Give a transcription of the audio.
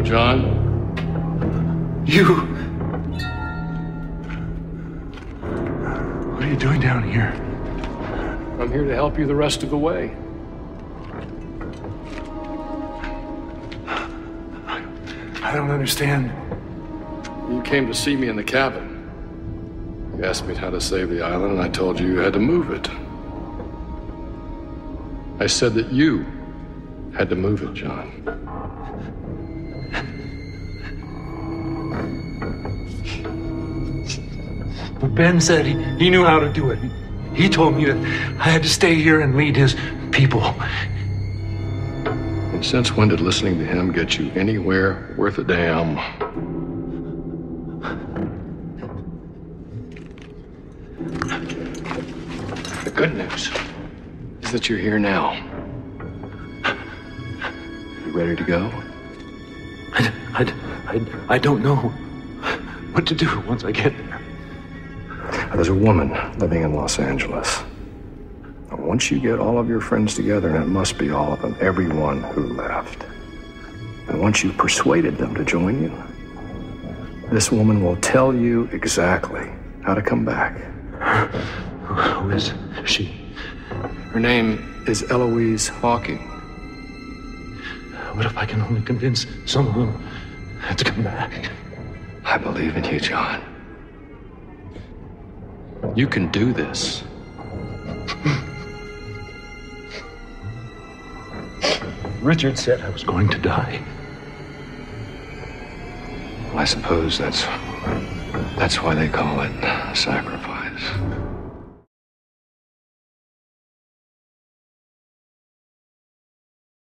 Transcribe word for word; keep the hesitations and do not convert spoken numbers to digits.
John. You... What are you doing down here? I'm here to help you the rest of the way. I, I don't understand. You came to see me in the cabin. You asked me how to save the island, and I told you you had to move it. I said that you had to move it, John. But Ben said he, he knew how to do it. He, he told me that I had to stay here and lead his people. And since when did listening to him get you anywhere worth a damn? The good news is that you're here now. You ready to go? I, I, I, I don't know what to do once I get there. There's a woman living in Los Angeles. And once you get all of your friends together, and it must be all of them, everyone who left, and once you've persuaded them to join you, this woman will tell you exactly how to come back. Who is she? Her name is Eloise Hawking. What if I can only convince some of them to come back? I believe in you, John. You can do this. Richard said I was going to die. Well, I suppose that's that's why they call it sacrifice.